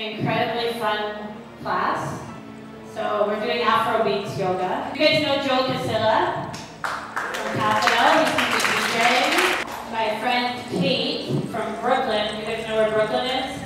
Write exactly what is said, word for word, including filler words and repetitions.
incredibly fun class. So we're doing Afrobeats yoga. You guys know Joe Casilla from Capital, he's from the D J. My friend Kate from Brooklyn. You guys know where Brooklyn is?